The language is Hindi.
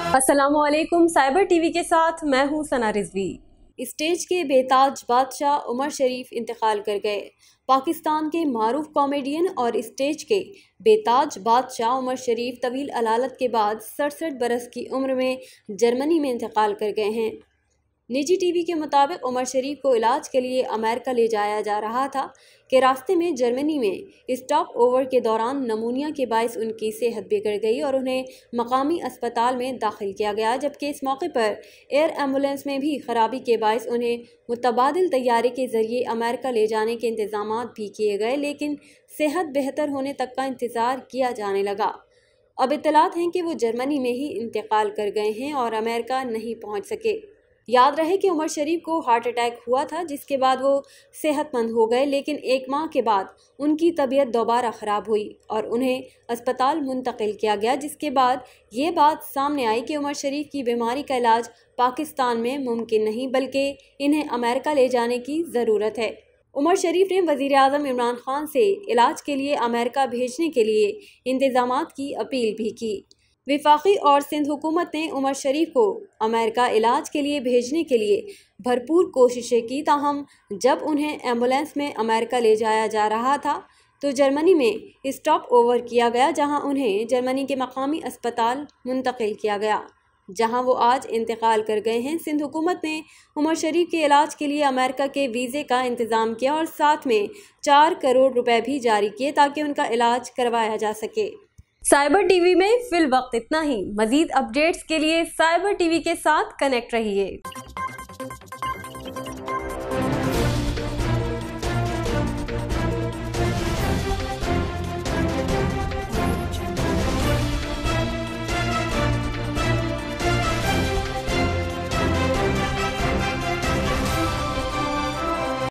अस्सलामुअलैकुम। साइबर टीवी के साथ मैं हूं सना रिजवी। स्टेज के बेताज बादशाह उमर शरीफ इंतकाल कर गए। पाकिस्तान के मारूफ कॉमेडियन और स्टेज के बेताज बादशाह उमर शरीफ तवील अलालत के बाद 67 बरस की उम्र में जर्मनी में इंतकाल कर गए हैं। निजी टीवी के मुताबिक उमर शरीफ को इलाज के लिए अमेरिका ले जाया जा रहा था कि रास्ते में जर्मनी में स्टॉप ओवर के दौरान नमूनिया के बायस उनकी सेहत बिगड़ गई और उन्हें मकामी अस्पताल में दाखिल किया गया, जबकि इस मौके पर एयर एम्बुलेंस में भी खराबी के बायस उन्हें मुतबादिल तैयारे के ज़रिए अमेरिका ले जाने के इंतजाम भी किए गए, लेकिन सेहत बेहतर होने तक का इंतज़ार किया जाने लगा। अब इत्तलात हैं कि वो जर्मनी में ही इंतकाल कर गए हैं और अमेरिका नहीं पहुँच सके। याद रहे कि उमर शरीफ को हार्ट अटैक हुआ था, जिसके बाद वो सेहतमंद हो गए, लेकिन 1 माह के बाद उनकी तबीयत दोबारा ख़राब हुई और उन्हें अस्पताल मुंतकिल किया गया, जिसके बाद ये बात सामने आई कि उमर शरीफ की बीमारी का इलाज पाकिस्तान में मुमकिन नहीं बल्कि इन्हें अमेरिका ले जाने की ज़रूरत है। उमर शरीफ ने वज़ीर आज़म इमरान खान से इलाज के लिए अमेरिका भेजने के लिए इंतज़ामात की अपील भी की। वफाकी और सिंध हुकूमत ने उमर शरीफ को अमेरिका इलाज के लिए भेजने के लिए भरपूर कोशिशें की, ताहम जब उन्हें एम्बुलेंस में अमेरिका ले जाया जा रहा था तो जर्मनी में स्टॉप ओवर किया गया, जहां उन्हें जर्मनी के मकामी अस्पताल मुंतकिल किया गया, जहां वो आज इंतकाल कर गए हैं। सिंध हुकूमत ने उमर शरीफ के इलाज के लिए अमेरिका के वीज़े का इंतज़ाम किया और साथ में 4 करोड़ रुपए भी जारी किए ताकि उनका इलाज करवाया जा सके। साइबर टीवी में फिल वक्त इतना ही। मजीद अपडेट्स के लिए साइबर टीवी के साथ कनेक्ट रहिए।